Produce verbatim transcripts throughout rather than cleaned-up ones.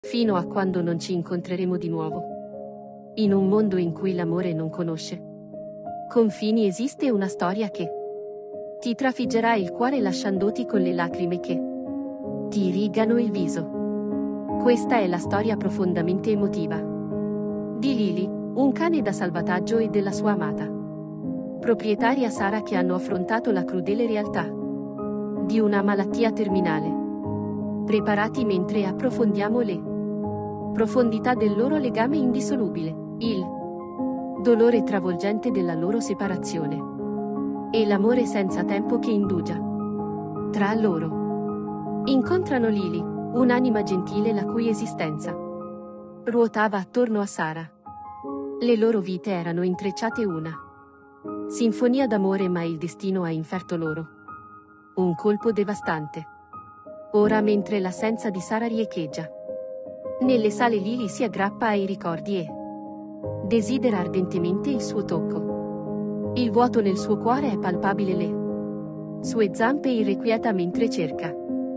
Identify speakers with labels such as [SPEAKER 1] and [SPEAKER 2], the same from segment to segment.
[SPEAKER 1] Fino a quando non ci incontreremo di nuovo. In un mondo in cui l'amore non conosce confini esiste una storia che ti trafiggerà il cuore lasciandoti con le lacrime che ti irrigano il viso. Questa è la storia profondamente emotiva di Lily, un cane da salvataggio, e della sua amata proprietaria Sara, che hanno affrontato la crudele realtà di una malattia terminale. Preparati mentre approfondiamo le profondità del loro legame indissolubile, il dolore travolgente della loro separazione e l'amore senza tempo che indugia tra loro. Incontrano Lily, un'anima gentile la cui esistenza ruotava attorno a Sara. Le loro vite erano intrecciate, una sinfonia d'amore, ma il destino ha inferto loro un colpo devastante. Ora, mentre l'assenza di Sara riecheggia nelle sale, Lily si aggrappa ai ricordi e desidera ardentemente il suo tocco. Il vuoto nel suo cuore è palpabile, le sue zampe irrequieta mentre cerca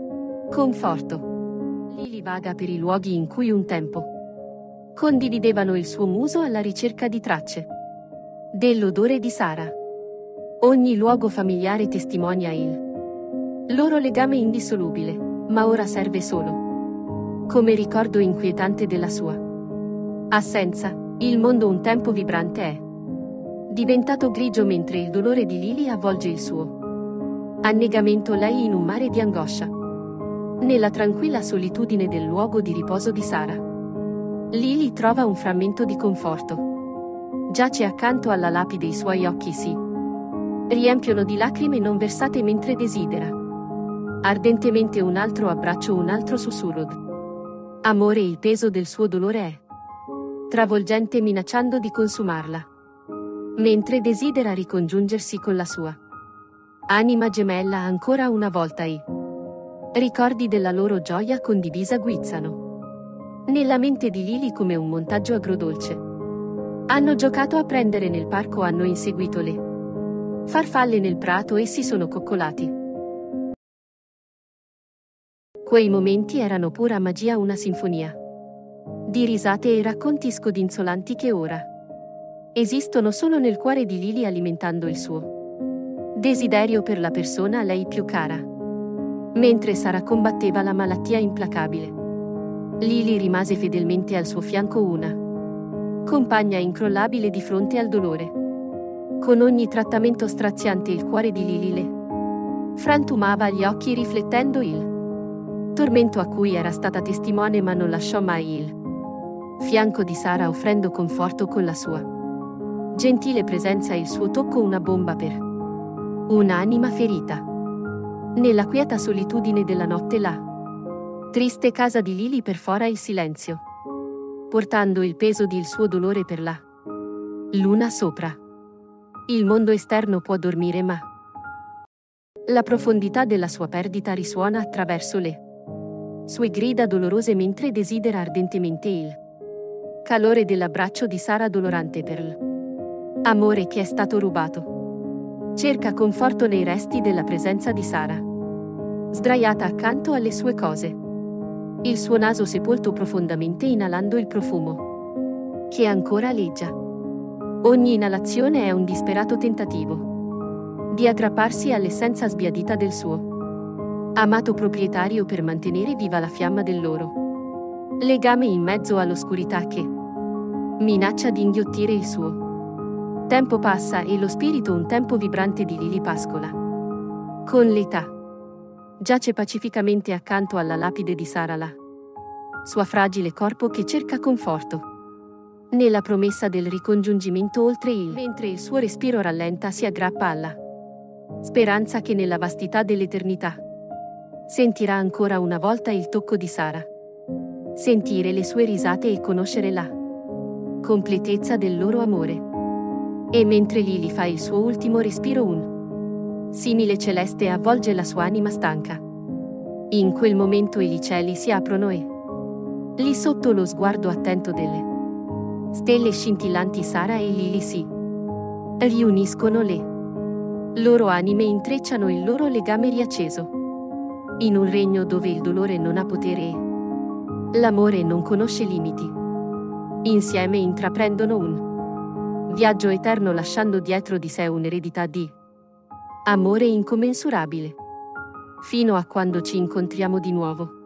[SPEAKER 1] conforto. Lily vaga per i luoghi in cui un tempo condividevano il suo muso alla ricerca di tracce dell'odore di Sara. Ogni luogo familiare testimonia il loro legame indissolubile, ma ora serve solo come ricordo inquietante della sua assenza. Il mondo, un tempo vibrante, è diventato grigio mentre il dolore di Lily avvolge il suo annegamento, lei in un mare di angoscia. Nella tranquilla solitudine del luogo di riposo di Sara, Lily trova un frammento di conforto. Giace accanto alla lapide, i suoi occhi si riempiono di lacrime non versate mentre desidera ardentemente un altro abbraccio, un altro sussurro amore. Il peso del suo dolore è travolgente, minacciando di consumarla, mentre desidera ricongiungersi con la sua anima gemella. Ancora una volta i ricordi della loro gioia condivisa guizzano nella mente di Lily come un montaggio agrodolce. Hanno giocato a prendere nel parco, hanno inseguito le farfalle nel prato e si sono coccolati. Quei momenti erano pura magia, una sinfonia di risate e racconti scodinzolanti che ora esistono solo nel cuore di Lily, alimentando il suo desiderio per la persona a lei più cara. Mentre Sara combatteva la malattia implacabile, Lily rimase fedelmente al suo fianco, una compagna incrollabile di fronte al dolore. Con ogni trattamento straziante il cuore di Lily le frantumava agli occhi, riflettendo il tormento a cui era stata testimone, ma non lasciò mai il fianco di Sara, offrendo conforto con la sua gentile presenza e il suo tocco, una bomba per un'anima ferita. Nella quieta solitudine della notte, la triste casa di Lily perfora il silenzio, portando il peso del suo dolore per la luna sopra. Il mondo esterno può dormire, ma la profondità della sua perdita risuona attraverso le sue grida dolorose, mentre desidera ardentemente il calore dell'abbraccio di Sara, dolorante per l'amore che è stato rubato. Cerca conforto nei resti della presenza di Sara, sdraiata accanto alle sue cose, il suo naso sepolto profondamente, inalando il profumo che ancora aleggia. Ogni inalazione è un disperato tentativo di aggrapparsi all'essenza sbiadita del suo amato proprietario per mantenere viva la fiamma del loro legame in mezzo all'oscurità che minaccia di inghiottire il suo. Tempo passa e lo spirito, un tempo vibrante, di Lily pascola con l'età. Giace pacificamente accanto alla lapide di Sara, la suo fragile corpo che cerca conforto nella promessa del ricongiungimento oltre il mentre il suo respiro rallenta, si aggrappa alla speranza che nella vastità dell'eternità sentirà ancora una volta il tocco di Sara, sentire le sue risate e conoscere la completezza del loro amore. E mentre Lily fa il suo ultimo respiro, un simile celeste avvolge la sua anima stanca. In quel momento i cieli si aprono e lì sotto lo sguardo attento delle stelle scintillanti, Sara e Lily si riuniscono, le loro anime intrecciano il loro legame riacceso in un regno dove il dolore non ha potere e L'amore non conosce limiti. Insieme intraprendono un viaggio eterno lasciando dietro di sé un'eredità di amore incommensurabile. Fino a quando ci incontriamo di nuovo.